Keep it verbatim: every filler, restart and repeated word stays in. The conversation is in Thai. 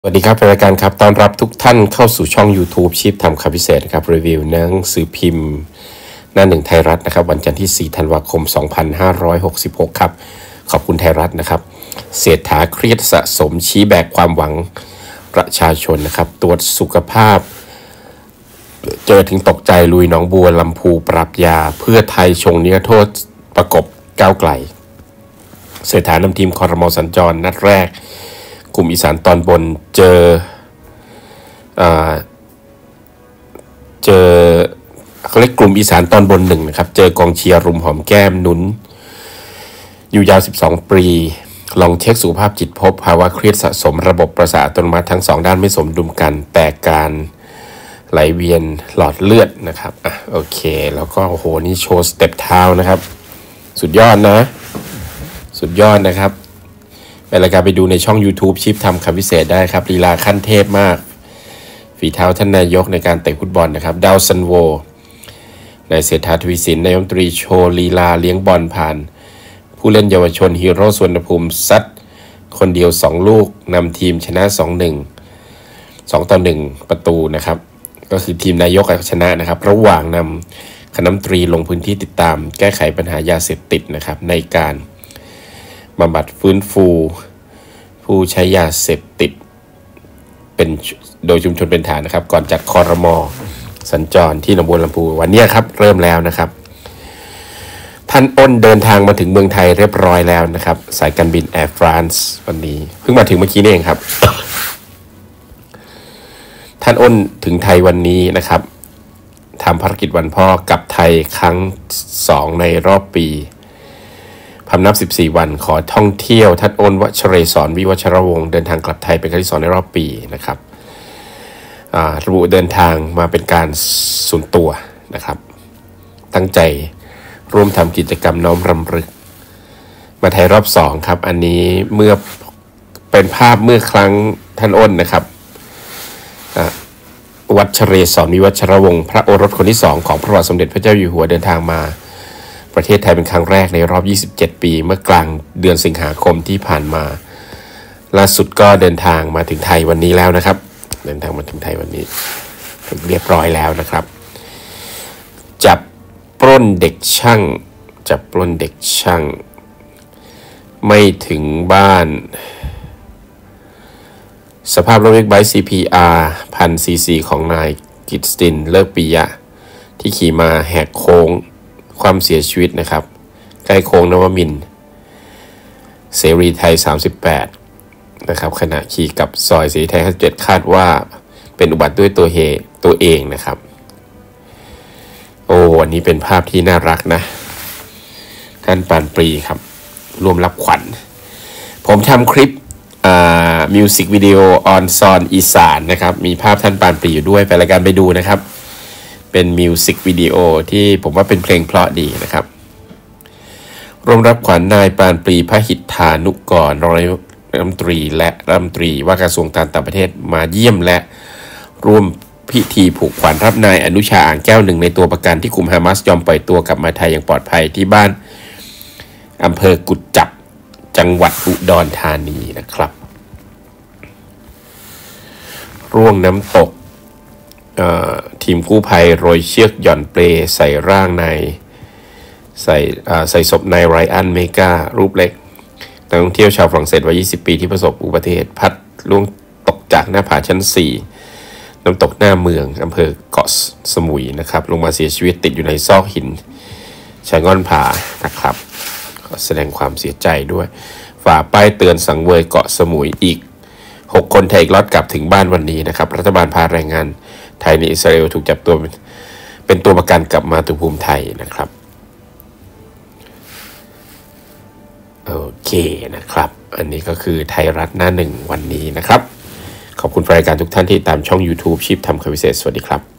สวัสดีครับรายการครับต้อนรับทุกท่านเข้าสู่ช่อง YouTube ชีพทำคำพิเศษครับรีวิวหนังสือพิมพ์หน้าหนึ่งไทยรัฐนะครับวันจันทร์ที่สี่ธันวาคมสองพันห้าร้อยหกสิบหกครับขอบคุณไทยรัฐนะครับเศรษฐาเครียดสะสมชี้แบกความหวังประชาชนนะครับตรวจสุขภาพเจอถึงตกใจลุยหนองบัวลำพูปรับยาเพื่อไทยชงนิรโทษประกบก้าวไกลเศรษฐานำทีมครม.สัญจรนัดแรกกลุ่มอีสานตอนบนเจอเจอเขาเรียกกลุ่มอีสานตอนบนหนึ่งนะครับเจอกองเชียร์รุมหอมแก้มหนุนอยู่ยาวสิบสองปีลองเช็คสุขภาพจิตพบภาวะเครียดสะสมระบบประสาทอัตโนมัติทั้งสองด้านไม่สมดุลกันแตกการไหลเวียนหลอดเลือดนะครับอ่ะโอเคแล้วก็โอ้โหนี่โชว์สเต็ปเท้านะครับสุดยอดนะสุดยอดนะครับไปรายการไปดูในช่อง YouTube ชิปทำคำพิเศษได้ครับลีลาขั้นเทพมากฝีเท้าท่านนายกในการเตะฟุตบอลนะครับดาวซันโวนายเศรษฐาทวีสินนายกรัฐมนตรีโชว์ลีลาเลี้ยงบอลผ่านผู้เล่นเยาวชนฮีโร่สวนภูมิซัดคนเดียวสองลูกนำทีมชนะ สองหนึ่ง สองต่อหนึ่งประตูนะครับก็คือทีมนายกชนะนะครับระหว่างนำคณะรัฐมนตรีลงพื้นที่ติดตามแก้ไขปัญหายาเสพติดนะครับในการบำบัดฟื้นฟูผู้ใช้ยาเสพติดเป็นโดยชุมชนเป็นฐานนะครับก่อนจัดครม.สัญจรที่หนองบัวลำพูวันนี้ครับเริ่มแล้วนะครับท่านอ้นเดินทางมาถึงเมืองไทยเรียบร้อยแล้วนะครับสายการบินแอร์ฟรานซ์วันนี้เพิ่งมาถึงเมื่อกี้นี่เองครับ ท่านอ้นถึงไทยวันนี้นะครับทำภารกิจวันพ่อกลับไทยครั้งสองในรอบปีพำนับสิบสี่วันขอท่องเที่ยวท่านอ้นวชเรศรวิวัชรวงศ์เดินทางกลับไทยเป็นครั้งที่สองในรอบปีนะครับระบุเดินทางมาเป็นการส่วนตัวนะครับตั้งใจร่วมทำกิจกรรมน้อมรำลึกมาไทยรอบสองครับอันนี้เมื่อเป็นภาพเมื่อครั้งท่านอ้นนะครับวัชเรศรวิวัชรวงศ์พระโอรสคนที่สองของพระบาทสมเด็จพระเจ้าอยู่หัวเดินทางมาประเทศไทยเป็นครั้งแรกในรอบยี่สิบเจ็ดปีเมื่อกลางเดือนสิงหาคมที่ผ่านมาล่าสุดก็เดินทางมาถึงไทยวันนี้แล้วนะครับเดินทางมาถึงไทยวันนี้เรียบร้อยแล้วนะครับจับปล้นเด็กช่างจับปล้นเด็กช่างไม่ถึงบ้านสภาพรถบิ๊กไบค์ ซี พี อาร์ หนึ่งพัน ซี ซี ของนายกิตตินเลิกปิยะที่ขี่มาแหกโค้งความเสียชีวิตนะครับใกล้โค้งนวมินทร์เสรีไทยสามสิบแปดนะครับขณะขี่กับซอยเสรีไทยห้าสิบเจ็ดคาดว่าเป็นอุบัติด้วยตัวเหตุตัวเองนะครับโอ้วันนี้เป็นภาพที่น่ารักนะท่านปานปรีครับร่วมรับขวัญผมทำคลิปอ่ามิวสิกวิดีโอออนซอนอีสานนะครับมีภาพท่านปานปรีอยู่ด้วยไปรายการไปดูนะครับเป็นมิวสิกวิดีโอที่ผมว่าเป็นเพลงเพราะดีนะครับร่วมรับขวัญนายปานปรีพหิทธานุกรรองนายกรัฐมนตรีและรัฐมนตรีว่าการกระทรวงการต่างประเทศมาเยี่ยมและร่วมพิธีผูกขวัญรับนายอนุชาอ่างแก้วหนึ่งในตัวประกันที่กลุ่มฮามาสยอมปล่อยตัวกลับมาไทยอย่างปลอดภัยที่บ้านอำเภอกุดจับจังหวัดอุดรธานีนะครับร่วงน้ำตกทีมกู้ภัยโรยเชือกหย่อนเปลใส่ร่างนายใส่ใส่ศพนายไรอันเมการูปเล็กนักท่องเที่ยวชาวฝรั่งเศสวัยยี่สิบปีที่ประสบอุบัติเหตุพัดล่วงตกจากหน้าผาชั้นสี่น้ำตกหน้าเมืองอำเภอเกาะสมุยนะครับลงมาเสียชีวิตติดอยู่ในซอกหินชะง่อนผานะครับขอแสดงความเสียใจด้วยฝ่าป้ายเตือนสังเวยเกาะสมุยอีกหกคนไทยรอดกลับถึงบ้านวันนี้นะครับรัฐบาลพาแรงงานไทยในอิสราเอลถูกจับตัวเป็นตัวประกันกลับมาตุภูมิไทยนะครับโอเคนะครับอันนี้ก็คือไทยรัฐหน้าหนึ่งวันนี้นะครับขอบคุณรายการทุกท่านที่ตามช่อง YouTube ชีพทำคำพิเศษสวัสดีครับ